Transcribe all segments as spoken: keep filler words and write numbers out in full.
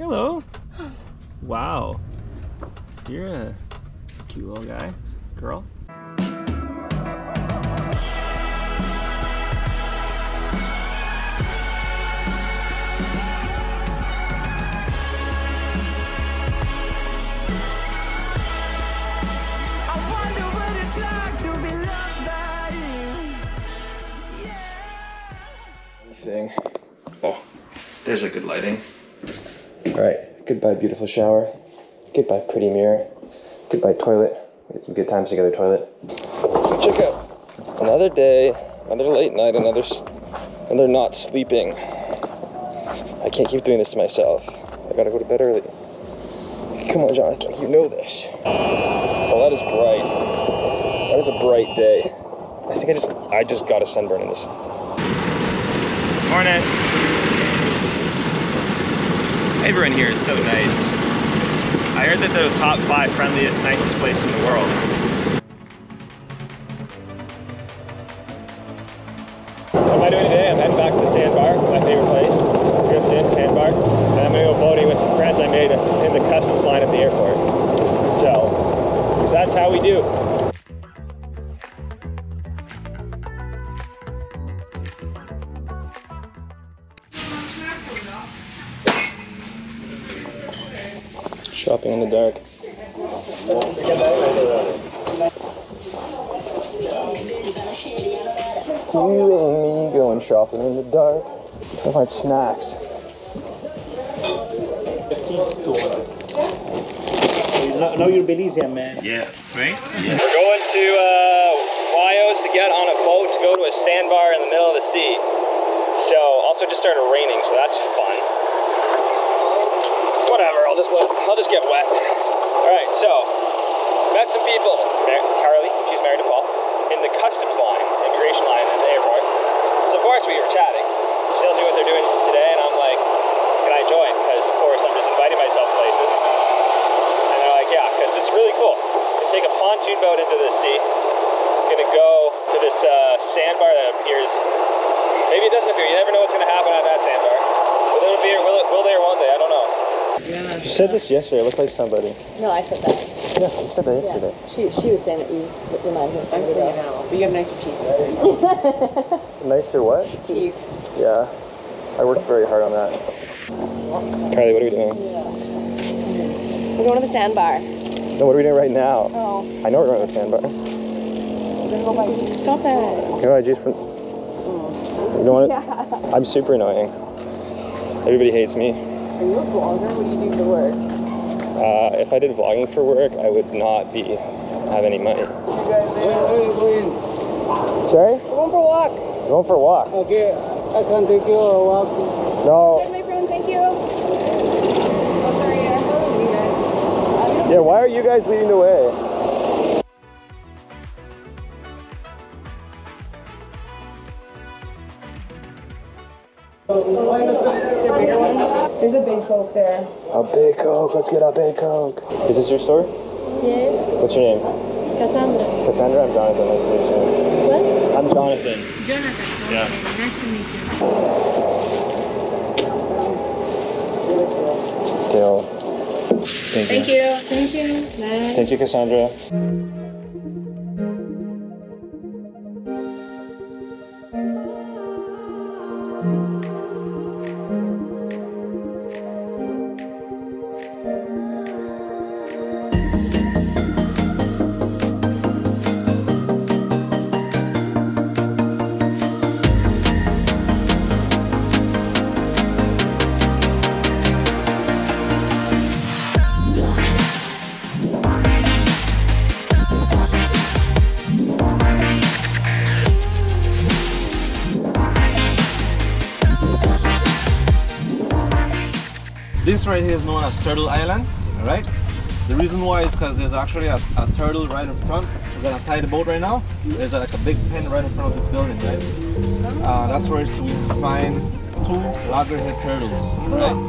Hello. Wow. You're a cute little guy. Girl. Thing. Oh, there's a good lighting. All right, goodbye beautiful shower. Goodbye pretty mirror. Goodbye toilet. We had some good times together, toilet. Let's go check out another day, another late night, another, another not sleeping. I can't keep doing this to myself. I gotta go to bed early. Come on, Jonathan, you know this. Oh, that is bright. That is a bright day. I think I just, I just got a sunburn in this. Morning. Everyone here is so nice. I heard that they're the top five friendliest, nicest places in the world. What am I doing today? I'm heading back to the sandbar, my favorite place. Drift in, sandbar. And I'm gonna go boating with some friends I made in the customs line at the airport. So, because that's how we do. Shopping in the dark. You and me going shopping in the dark. I find snacks. Now you're Belizean, man. Yeah, right? Yeah. We're going to uh, Waios to get on a boat to go to a sandbar in the middle of the sea. So, also just started raining, so that's fun. Whatever, I'll just let, I'll just get wet. All right, so, met some people. Carly, she's married to Paul, in the customs line, immigration line at the airport. So of course we were chatting. She tells me what they're doing today, and I'm like, can I join? Because of course I'm just inviting myself places. And they're like, yeah, because it's really cool. You take a pontoon boat into the sea. You're gonna go to this uh, sandbar that appears. Maybe it doesn't appear. You never know what's gonna happen on that sandbar. Will it appear? Will it? Will there one day? I don't know. You said this yesterday. It looked like somebody. No, I said that. Yeah, you said that yesterday. Yeah. She she was saying that you remind her of somebody. I'm saying it now, but you have nicer teeth. Nicer what? Teeth. Yeah, I worked very hard on that. Carly, what are we doing? Yeah. We're going to the sandbar. No, what are we doing right now? Oh. I know we're going to the sandbar. We're gonna go buy juice. Stop it. Can I buy juice from? Mm. You know what? Yeah. I'm super annoying. Everybody hates me. Are you a vlogger? What do you do for work? Uh, if I did vlogging for work, I would not be have any money. Where, where are you going? Sorry? We're going for a walk. We're going for a walk. Okay, I can take you a walk. No. Okay, my friend, thank you. Oh, sorry, I'm following you guys. Yeah, why are you guys leading the way? There's a big Coke there. A big Coke. Let's get a big Coke. Is this your store? Yes. What's your name? Cassandra. Cassandra? I'm Jonathan. Nice to meet you. What? I'm Jonathan. Jonathan. Yeah. Okay. Nice to meet you. Deal. Thank, Thank you. you. Thank you. Bye. Thank you, Cassandra. This right here is known as Turtle Island, all right? The reason why is because there's actually a, a turtle right in front. We're gonna tie the boat right now. There's a, like a big pen right in front of this building, right? Uh, that's where we can find two loggerhead turtles, right?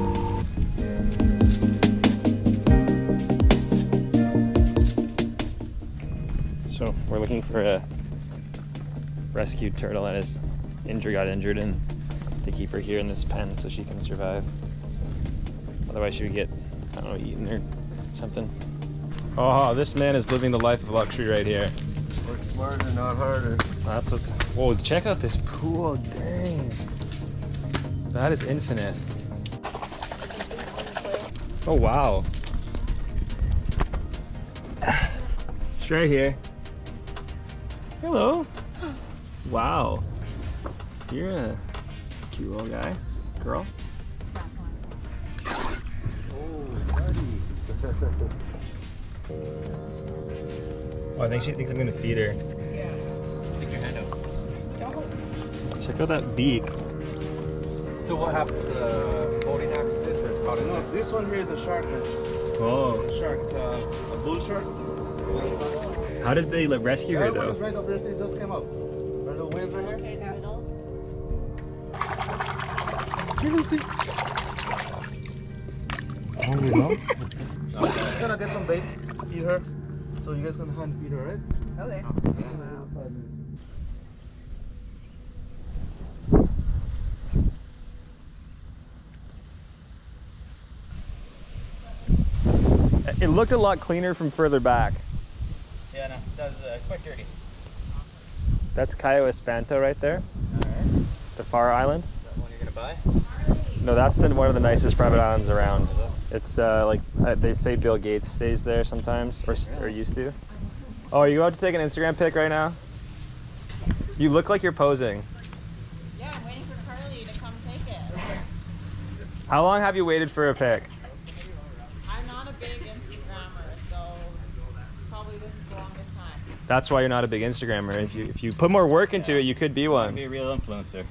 So we're looking for a rescued turtle that is injured, got injured, and they keep her here in this pen so she can survive. Otherwise she would get, I don't know, eaten or something. Oh, this man is living the life of luxury right here. Work smarter, not harder. That's what, whoa, check out this pool, dang. That is infinite. Oh, wow. It's right here. Hello. Wow. You're a cute little guy. Girl. Oh, I think she thinks I'm gonna feed her. Yeah. Stick your hand out. Don't. Check out that beak. So what happened to the boating accident? Or how did No, that- this one here is a shark. Oh. Shark, uh, a bull shark. How did they like, rescue her That one is though? right up there, see, it just came up. Are the winds right here? Okay, that middle. Hungry, no? I'm just gonna get some bait, feed her. So you guys gonna hand feed her, right? Okay. It looked a lot cleaner from further back. Yeah, no, that's uh, quite dirty. That's Cayo Espanto right there. Alright. The far island. Is that one you're gonna buy? No, that's the, one of the nicest private islands around. It's uh, like uh, they say Bill Gates stays there sometimes, or, or used to. Oh, are you about to take an Instagram pic right now? You look like you're posing. Yeah, I'm waiting for Carly to come take it. How long have you waited for a pic? I'm not a big Instagrammer, so probably this is the longest time. That's why you're not a big Instagrammer. If you if you put more work into it, you could be one. Be a real influencer.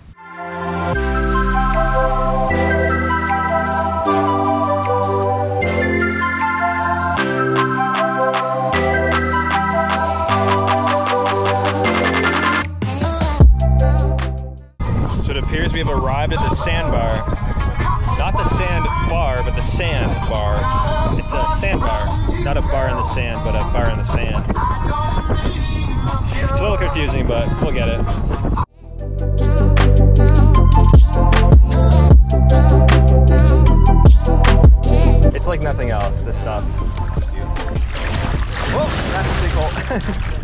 So it appears we have arrived at the sandbar. Not the sand bar, but the sand bar. It's a sandbar. Not a bar in the sand, but a bar in the sand. It's a little confusing, but we'll get it. It's like nothing else, this stuff. Whoa, that's a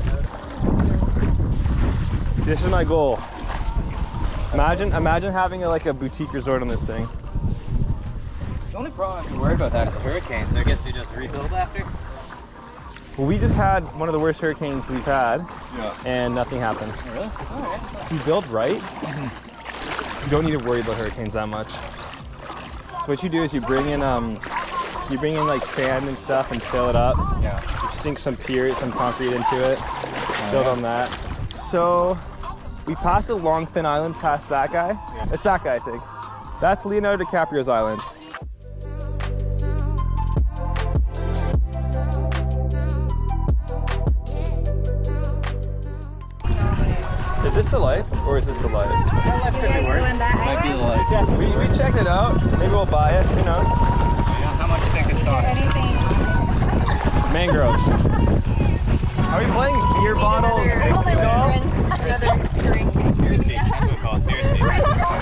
sinkhole. See, this is my goal. Imagine, imagine having a, like a boutique resort on this thing. The only problem I'm worried about that is the hurricanes. I guess you just rebuild after? Well, we just had one of the worst hurricanes we've had, Yeah. and nothing happened. Oh, really? Alright. If you build right, you don't need to worry about hurricanes that much. So what you do is you bring in, um, you bring in like sand and stuff and fill it up. Yeah. You sink some pier, some concrete into it, Oh, build yeah. on that. So we passed a long thin island past that guy. Yeah. It's that guy, I think. That's Leonardo DiCaprio's island. Is this the light, or is this the light? That could be worse. Might be the light. Yeah, we, we checked it out. Maybe we'll buy it. Who knows? How much do you think this costs? Mangroves. Are we playing beer bottle frisbee golf? Another drink. Beer speak. That's what we call it. Beer speak.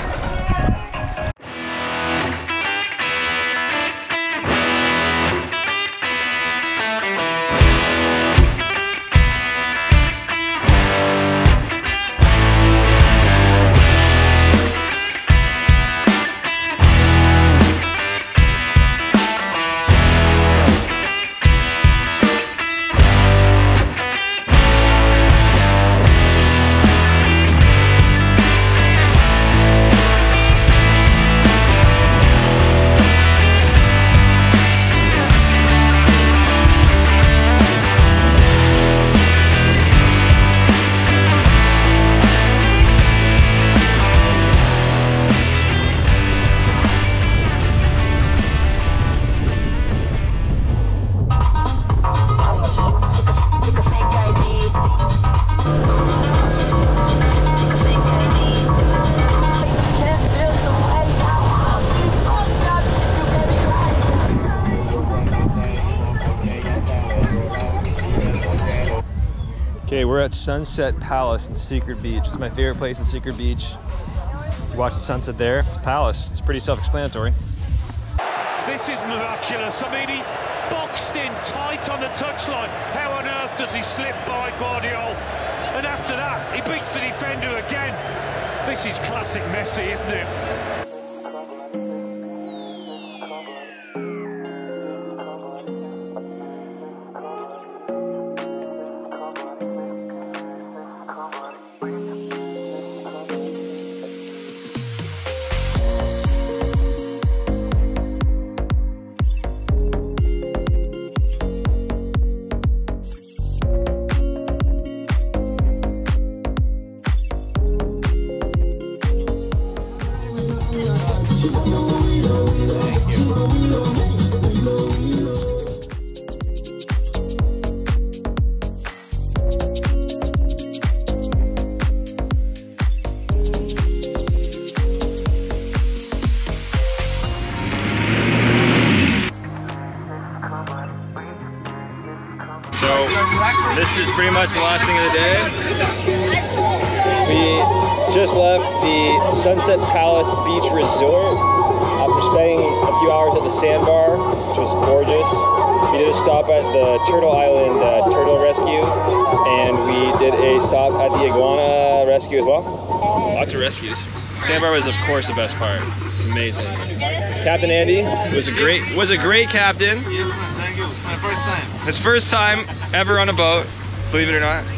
Okay, we're at Sunset Palace in Secret Beach. It's my favorite place in Secret Beach. You watch the sunset there, it's a palace. It's pretty self-explanatory. This is miraculous. I mean, he's boxed in tight on the touchline. How on earth does he slip by Guardiola? And after that, he beats the defender again. This is classic Messi, isn't it? So this is pretty much the last thing of the day. We just left the Sunset Palace Beach Resort after spending a few hours at the sandbar, which was gorgeous. We did a stop at the Turtle Island uh, Turtle Rescue, and we did a stop at the Iguana Rescue as well. Lots of rescues. Sandbar was, of course, the best part. It was amazing. Captain Andy was a great was a great captain. Yes, man. Thank you. It's my first time. His first time ever on a boat, believe it or not.